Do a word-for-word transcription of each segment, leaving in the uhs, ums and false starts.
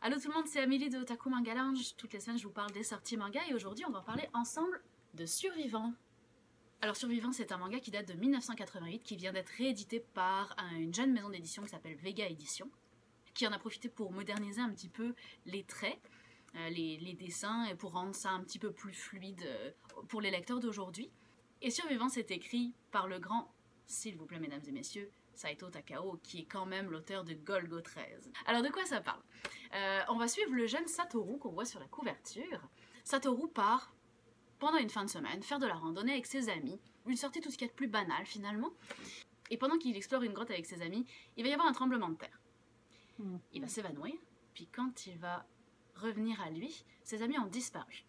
Allô tout le monde, c'est Amélie de Otaku Manga Lounge. Toutes les semaines je vous parle des sorties manga et aujourd'hui on va parler ensemble de Survivant. Alors Survivant, c'est un manga qui date de mille neuf cent quatre-vingt-huit, qui vient d'être réédité par une jeune maison d'édition qui s'appelle Vega Édition, qui en a profité pour moderniser un petit peu les traits, euh, les, les dessins, et pour rendre ça un petit peu plus fluide euh, pour les lecteurs d'aujourd'hui. Et Survivant, c'est écrit par le grand, s'il vous plaît mesdames et messieurs, Saito Takao, qui est quand même l'auteur de Golgo treize. Alors de quoi ça parle? euh, On va suivre le jeune Satoru qu'on voit sur la couverture. Satoru part, pendant une fin de semaine, faire de la randonnée avec ses amis, une sortie tout ce qu'il y a de plus banal finalement. Et pendant qu'il explore une grotte avec ses amis, il va y avoir un tremblement de terre. Il va s'évanouir, puis quand il va revenir à lui, ses amis ont disparu.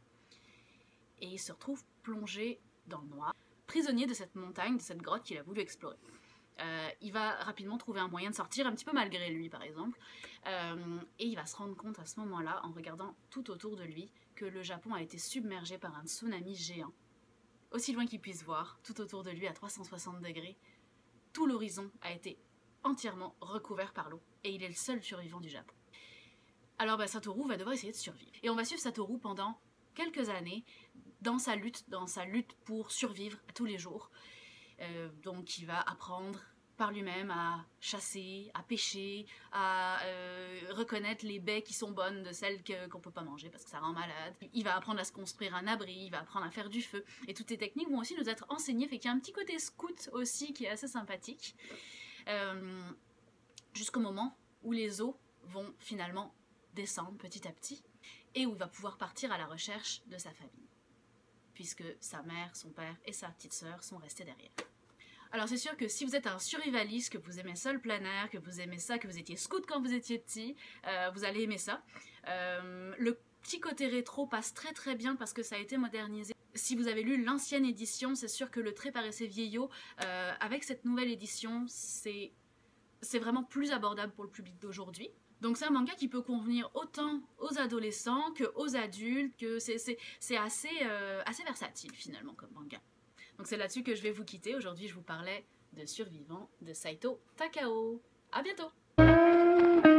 Et il se retrouve plongé dans le noir, prisonnier de cette montagne, de cette grotte qu'il a voulu explorer. Euh, il va rapidement trouver un moyen de sortir, un petit peu malgré lui par exemple, euh, et il va se rendre compte à ce moment-là, en regardant tout autour de lui, que le Japon a été submergé par un tsunami géant. Aussi loin qu'il puisse voir, tout autour de lui à trois cent soixante degrés, tout l'horizon a été entièrement recouvert par l'eau, et il est le seul survivant du Japon. Alors bah, Satoru va devoir essayer de survivre. Et on va suivre Satoru pendant quelques années, dans sa lutte, dans sa lutte pour survivre tous les jours. Euh, donc il va apprendre par lui-même à chasser, à pêcher, à euh, reconnaître les baies qui sont bonnes de celles que, qu'on peut pas manger parce que ça rend malade. Il va apprendre à se construire un abri, il va apprendre à faire du feu. Et toutes ces techniques vont aussi nous être enseignées, fait qu'il y a un petit côté scout aussi qui est assez sympathique. Euh, jusqu'au moment où les eaux vont finalement descendre petit à petit et où il va pouvoir partir à la recherche de sa famille, puisque sa mère, son père et sa petite sœur sont restés derrière. Alors c'est sûr que si vous êtes un survivaliste, que vous aimez ça le plein air, que vous aimez ça, que vous étiez scout quand vous étiez petit, euh, vous allez aimer ça. Euh, le petit côté rétro passe très très bien parce que ça a été modernisé. Si vous avez lu l'ancienne édition, c'est sûr que le trait paraissait vieillot. Euh, avec cette nouvelle édition, c'est c'est vraiment plus abordable pour le public d'aujourd'hui. Donc c'est un manga qui peut convenir autant aux adolescents qu'aux adultes, que c'est assez, euh, assez versatile finalement comme manga. Donc c'est là-dessus que je vais vous quitter. Aujourd'hui je vous parlais de Survivant de Saito Takao. À bientôt!